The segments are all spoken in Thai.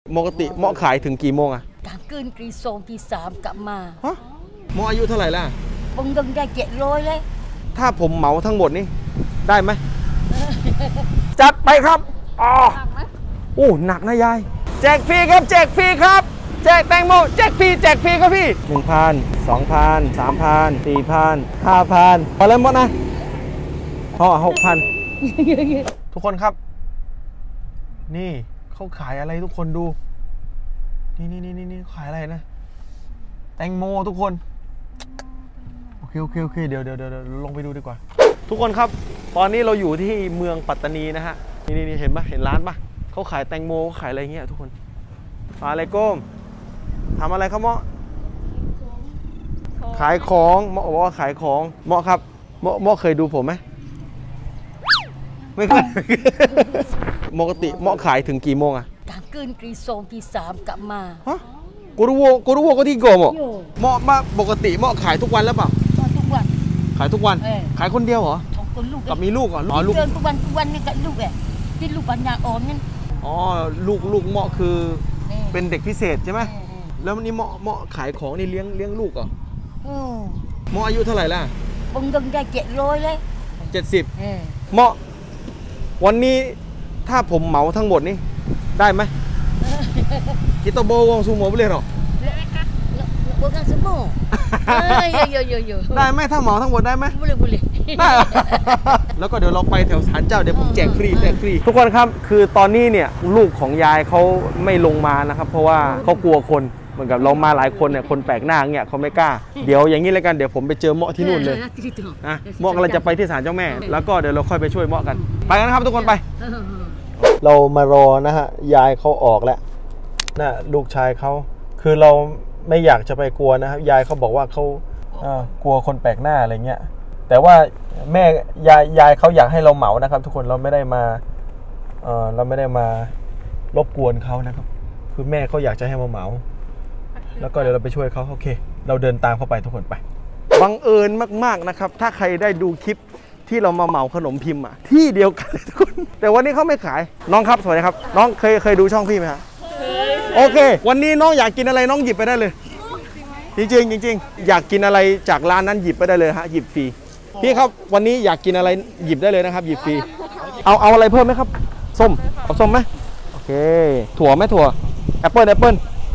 ปกติเหมาะขายถึงกี่โมงอะกลางคืนตีสองตีสามกลับมาฮะเหมาะอายุเท่าไหร่ล่ะผมเงินได้700เลยถ้าผมเหมาทั้งหมดนี่ได้ไหม จัดไปครับอ๋อโอ้หนักนะยายแจกฟรีครับแจกฟรีครับแจกแตงโมแจกฟรีครับพี่ 1,000 2,000 3,000 4,000 5,000พอแล้วหมดนะพอ6,000 ทุกคนครับนี่เขาขายอะไรทุกคนดูนี่ขายอะไรนะแตงโมทุกคนโอเคเดี๋ยวลงไปดูดีกว่าทุกคนครับตอนนี้เราอยู่ที่เมืองปัตตานีนะฮะนี่เห็นปะเห็นร้านปะเขาขายแตงโมขายอะไรเงี้ยทุกคนอะไรก้มทำอะไรครับเมาะขายของเมาะบอกว่าขายของเมาะครับเมาะเคยดูผมไหมไม่เคยปกติเมาะขายถึงกี่โมงอะกลางคืนตีสองตีสามกลับมาฮะกูรู้ว่าก็ที่โกมเมาะมาปกติเมาะขายทุกวันแล้วเปล่าทุกวันขายทุกวันขายคนเดียวเหรอคนลูกกับมีลูกเหรอลูกเดินทุกวันนี่กับลูกที่ลูกปัญญาอ่อนนั่นอ๋อลูกเมาะคือเป็นเด็กพิเศษใช่ไหมแล้ววันนี้เมาะขายของนี่เลี้ยงลูกเหรอเมาะอายุเท่าไหร่ล่ะผมเงินได้700เลย 70เมาะวันนี้ถ้าผมเหมาทั้งหมดนี่ได้ไหมกิโตโบวงซูโม่เลยหรอวงซูโม่ได้ไหมถ้าเหมาทั้งหมดได้ไหม boleh ได้แล้วก็เดี๋ยวเราไปแถวศาลเจ้าเดี๋ยวผมแจกฟรีทุกคนครับคือตอนนี้เนี่ยลูกของยายเขาไม่ลงมานะครับเพราะว่าเขากลัวคนเหมือนกับเรามาหลายคนเนี่ยคนแปลกหน้าเนี่ยเขาไม่กล้าเดี๋ยวอย่างนี้เลยกันเดี๋ยวผมไปเจอเมาะที่นู่นเลยนะเมาะกำลังจะไปที่ศาลเจ้าแม่แล้วก็เดี๋ยวเราค่อยไปช่วยเมาะกันไปกันครับทุกคนไปเรามารอนะฮะยายเขาออกแล้วนะลูกชายเขาคือเราไม่อยากจะไปกลัวนะครับยายเขาบอกว่าเขากลัวคนแปลกหน้าอะไรเงี้ยแต่ว่าแม่ยายเขาอยากให้เราเหมานะครับทุกคนเราไม่ได้มารบกวนเขานะครับคือแม่เขาอยากจะให้มาเหมาแล้วก็เดี๋ยวเราไปช่วยเขาโอเคเราเดินตามเข้าไปทุกคนไปบังเอิญมากๆนะครับถ้าใครได้ดูคลิปที่เรามาเหมาขนมพิมพ์ที่เดียวกันเลยทุกคนแต่วันนี้เขาไม่ขายน้องครับสวัสดีครับน้องเคยดูช่องพี่ไหมครับโอเควันนี้น้องอยากกินอะไรน้องหยิบไปได้เลยจริงอยากกินอะไรจากร้านนั้นหยิบไปได้เลยฮะหยิบฟรีพี่ครับวันนี้อยากกินอะไรหยิบได้เลยนะครับหยิบฟรีเอาอะไรเพิ่มไหมครับส้มเอาส้มไหมโอเคถั่วไหมถั่วแอปเปิ้ล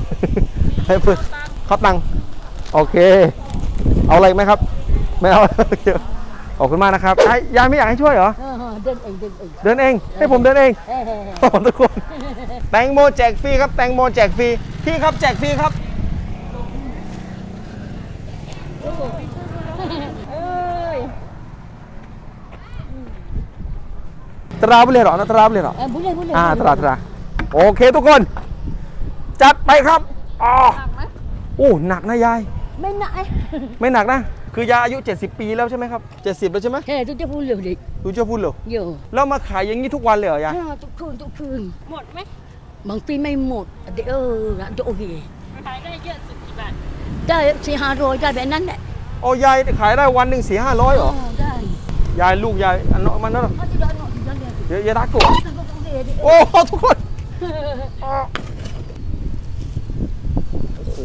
ข้าวตังโอเคเอาอะไรไหมครับไม่เอาขอบคุณมากนะครับยายไม่อยากให้ช่วยเหรอเดินเองให้ผมเดินเองทุกคนแตงโมแจกฟรีครับแตงโมแจกฟรีพี่ครับแจกฟรีครับตราบุเล่หรอนะตราบุเล่หรอตราโอเคทุกคนจัดไปครับอ๋อโอ้หนักนะยายไม่หนักนะคือยายอายุ70 ปีแล้วใช่ไหมครับ70แล้วใช่ไหมทุกจะพูดเลยทุกจะพูดเลยแล้วมาขายอย่างนี้ทุกวันเลยเหรอยายทุกคืนหมดไหมบางปีไม่หมดเดี๋ยวโอเคขายได้เยอะสุดกี่บาทได้400-500ได้แบบนั้นแหละโอ้ยายขายได้วันหนึ่ง400-500เหรอได้ยายลูกยายอันนั้นมันนั่นหรอเดี๋ยวยายรักกูโอ้ทุกคนโอ้โห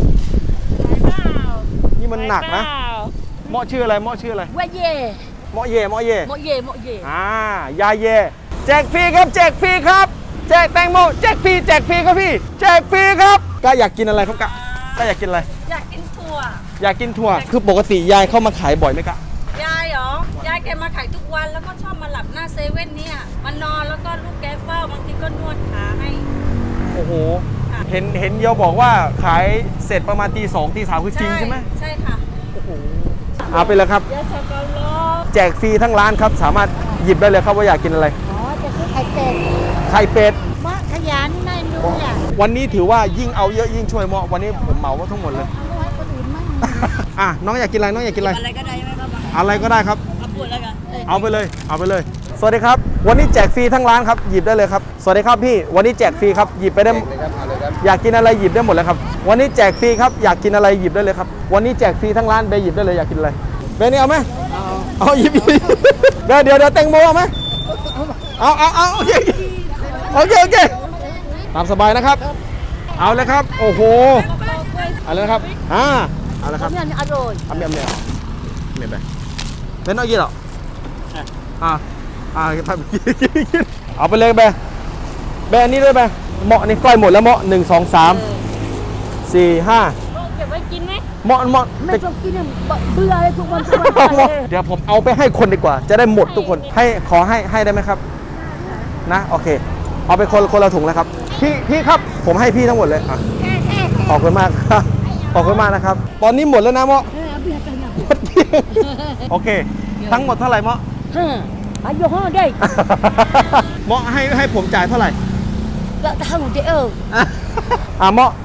นี่มันหนักนะเมาะชื่ออะไรเมาะชื่ออะไรเมาะเย่ยายเย่แจกฟรีครับแจกฟรีครับแจกแตงโมแจกฟรีครับพี่แจกฟรีครับก็อยากกินอะไรครับกะก็อยากกินอะไรอยากกินถั่วคือปกติยายเข้ามาขายบ่อยไหมกะยายเหรอยายแกมาขายทุกวันแล้วก็ชอบมาหลับหน้าเซเว่นเนี่ยมานอนแล้วก็ลูกแกเฝ้าบางทีก็นวดขาให้โอ้โหเห็นเยาบอกว่าขายเสร็จประมาณตี 2 ตี 3คือจริงใช่ไหมใช่ค่ะโอ้โหเอาไปเลยครับแจกฟรีทั้งร้านครับสามารถหยิบได้เลยครับว่าอยากกินอะไรจะซื้อไข่เป็ดมะขยันไม่รู้อย่างวันนี้ถือว่ายิ่งเอาเยอะยิ่งช่วยเหมาะวันนี้ผมเหมาทั้งหมดเลยน้องอยากกินอะไรน้องอยากกินอะไรอะไรก็ได้ไหมครับอะไรก็ได้ครับเอาไปเลยสวัสดีครับวันนี้แจกฟรีทั้งร้านครับหยิบได้เลยครับสวัสดีครับพี่วันนี้แจกฟรีครับหยิบไปได้อยากกินอะไรหยิบได้หมดเลยครับวันนี้แจกฟรีครับอยากกินอะไรหยิบได้เลยครับวันนี้แจกฟรีทั้งร้านเบย์หยิบได้เลยอยากกินอะไรเบย์นี่เอาไหมเอาหยิบเดี๋ยวแตงโมเอาไหมเอาโอเคตามสบายนะครับ เอาเลยครับโอ้โหเอาเลยนะครับเอาเลยครับ Kami ni aroy. ambilไปเป็นเอากี่หรอเอาไปเลยแบอันนี้ด้วยแบเหมาะนี่ก้อยหมดแล้วเหมาะ1 2 3 4 5 เก็บไว้กินไหมเหมาะไม่ต้องกินเบื่อเลยทุกวันเดี๋ยวผมเอาไปให้คนดีกว่าจะได้หมดทุกคนขอให้ได้ไหมครับนะโอเคเอาไปคนละถุงแล้วครับพี่ครับผมให้พี่ทั้งหมดเลยขอบคุณมากขอบคุณมากนะครับตอนนี้หมดแล้วนะเหมาะหมดโอเคทั้งหมดเท่าไหร่เหมาะอายุห้อได้เหมาะให้ผมจ่ายเท่าไหร่ก็เท่าเดิมเหมาะ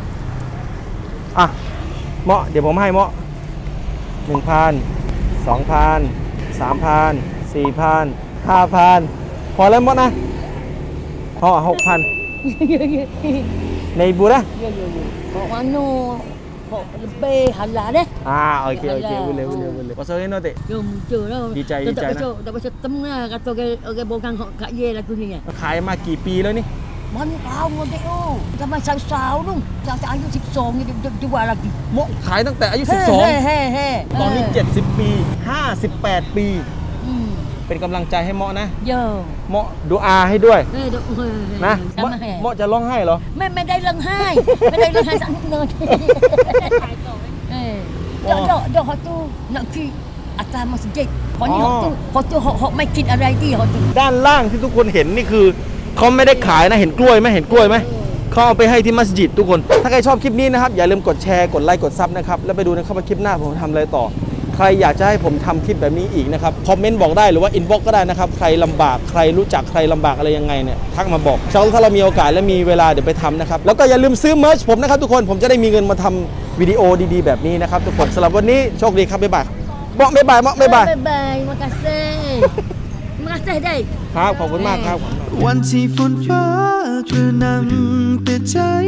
เหมาะเดี๋ยวผมให้เหมาะ 1,000 2,000 3,000 4,000 5,000พอแล้วเหมาะนะพอ6,000ในบูนะ Mano lebih halal deh. Okey boleh. Pasal ni nanti. Jom je lah. ดีใจนะ Tak baca tengah kata orang bukan kat ye lagu ni. ขายมากี่ปีแล้วนี่ Mana tahu dia tu. Zaman sau tu. Sampai ayu 12 ni dia jual lagi. เหมาะขายตั้งแต่อายุ12ตอนนี้70 ปี58 ปีเป็นกำลังใจให้เหมาะนะเหมาะดูอาให้ด้วยนะเหมาะจะร้องไห้เหรอไม่ได้ร้องไห้ไม่ได้ร้องไห้สักนิดนึงเดี๋ยวเขาตู้นักขี่อาจารย์มัสยิดคนนี้เขาตู้เขาไม่คิดอะไรที่เขาตู้ด้านล่างที่ทุกคนเห็นนี่คือเขาไม่ได้ขายนะเห็นกล้วยไหมเขาเอาไปให้ที่มัสยิดทุกคนถ้าใครชอบคลิปนี้นะครับอย่าลืมกดแชร์กดไลค์กดซับนะครับแล้วไปดูนะครับว่าคลิปหน้าผมทำอะไรต่อใครอยากจะให้ผมทำคลิปแบบนี้อีกนะครับคอมเมนต์บอกได้หรือว่าอินบ็อกซ์ก็ได้นะครับใครลำบากใครรู้จักใครลำบากอะไรยังไงเนี่ยทักมาบอกถ้าเรามีโอกาสและมีเวลาเดี๋ยวไปทำนะครับแล้วก็อย่าลืมซื้อเมิร์ชผมนะครับทุกคนผมจะได้มีเงินมาทำวิดีโอดีๆแบบนี้นะครับทุกคนสำหรับวันนี้โชคดีครับบ๊ายบายบ๊ายบายบ๊ายบาย makasih deh ครับขอบคุณมากครับวันที่ฝนฟ้ากระหน่ำแต่ใจ